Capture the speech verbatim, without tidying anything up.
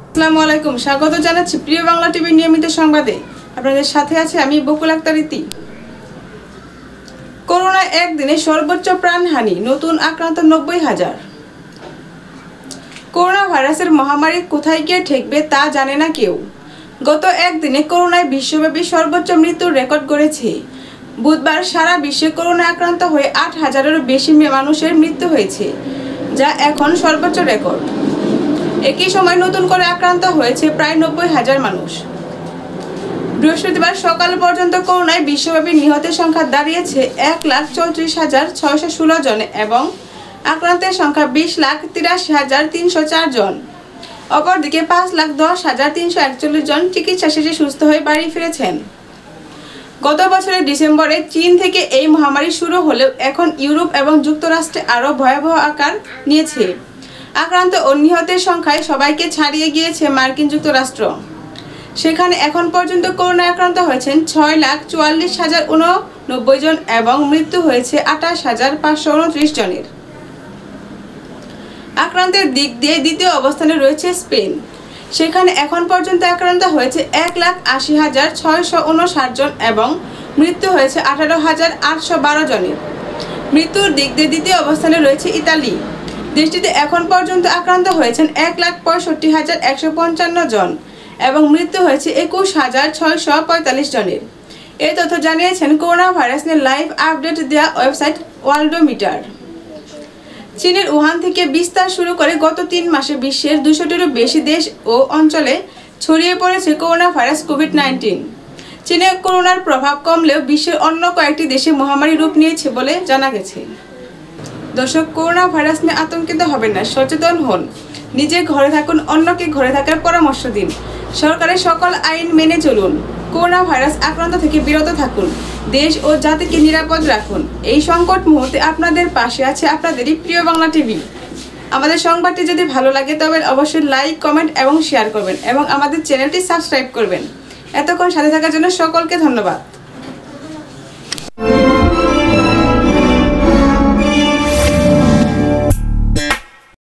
আসসালামু আলাইকুম, স্বাগত জানাচ্ছি প্রিয় বাংলা টিভির নিয়মিত সংবাদে। আপনাদের সাথে আছে আমি বকুল আক্তার ইতি। করোনা একদিনে সর্বোচ্চ প্রাণহানি, নতুন আক্রান্ত নব্বই হাজার। করোনা ভাইরাসের মহামারী কোথায় গিয়ে ঠেকবে তা জানে না কেউ। গত একদিনে করোনায় বিশ্বব্যাপী সর্বোচ্চ মৃত্যুর রেকর্ড গড়েছে। বুধবার সারা বিশ্বে করোনা আক্রান্ত হয়ে আট হাজারেরও বেশি মানুষের মৃত্যু হয়েছে, যা এখন সর্বোচ্চ রেকর্ড। একই সময় নতুন করে আক্রান্ত হয়েছে প্রায় নব্বই হাজার মানুষ। বৃহস্পতিবার সকাল পর্যন্ত করোনায় বিশ্বব্যাপী নিহতের সংখ্যা দাঁড়িয়েছে এক লাখ চৌত্রিশ হাজার ছয়শো ষোলো জন এবং আক্রান্তের সংখ্যা বিশ লাখ তিরাশি হাজার তিনশো চার জন। অপরদিকে পাঁচ লাখ দশ হাজার তিনশো একচল্লিশ জন চিকিৎসা শেষে সুস্থ হয়ে বাড়ি ফিরেছেন। গত বছরের ডিসেম্বরে চীন থেকে এই মহামারী শুরু হলেও এখন ইউরোপ এবং যুক্তরাষ্ট্রে আরও ভয়াবহ আকার নিয়েছে। আক্রান্ত ও নিহতের সংখ্যায় সবাইকে ছাড়িয়ে গিয়েছে মার্কিন যুক্তরাষ্ট্র। সেখানে এখন পর্যন্ত করোনায় আক্রান্ত হয়েছেন ছয় লাখ চুয়াল্লিশ হাজার উননব্বই জন এবং মৃত্যু হয়েছে আঠাশ হাজার পাঁচশো উনত্রিশ জনের। আক্রান্তের দিক দিয়ে দ্বিতীয় অবস্থানে রয়েছে স্পেন। সেখানে এখন পর্যন্ত আক্রান্ত হয়েছে এক লাখ আশি হাজার ছয়শো উনষাট জন এবং মৃত্যু হয়েছে আঠারো হাজার আটশো বারো জনের। মৃত্যুর দিক দিয়ে দ্বিতীয় অবস্থানে রয়েছে ইতালি। দেশটিতে এখন পর্যন্ত আক্রান্ত হয়েছেন এক লাখ পঁয়ষট্টি হাজার একশো পঞ্চান্ন জন এবং মৃত্যু হয়েছে একুশ হাজার ছয়শো পঁয়তাল্লিশ জনের। এই তথ্য জানিয়েছেন করোনা ভাইরাস নিয়ে লাইভ আপডেট দেওয়া ওয়েবসাইট ওয়ার্ল্ডোমিটার। চীনের উহান থেকে বিস্তার শুরু করে গত তিন মাসে বিশ্বের দুশোটিরও বেশি দেশ ও অঞ্চলে ছড়িয়ে পড়েছে করোনা ভাইরাস কোভিড নাইন্টিন। চীনে করোনার প্রভাব কমলেও বিশ্বের অন্য কয়েকটি দেশে মহামারী রূপ নিয়েছে বলে জানা গেছে। দর্শক, করোনা ভাইরাস নিয়ে আতঙ্কিত হবেন না, সচেতন হন। নিজে ঘরে থাকুন, অন্যকে ঘরে থাকার পরামর্শ দিন। সরকারের সকল আইন মেনে চলুন। করোনা ভাইরাস আক্রান্ত থেকে বিরত থাকুন। দেশ ও জাতিকে নিরাপদ রাখুন। এই সংকট মুহূর্তে আপনাদের পাশে আছে আপনাদেরই প্রিয় বাংলা টিভি। আমাদের সংবাদটি যদি ভালো লাগে তবে অবশ্যই লাইক, কমেন্ট এবং শেয়ার করবেন এবং আমাদের চ্যানেলটি সাবস্ক্রাইব করবেন। এতক্ষণ সাথে থাকার জন্য সকলকে ধন্যবাদ।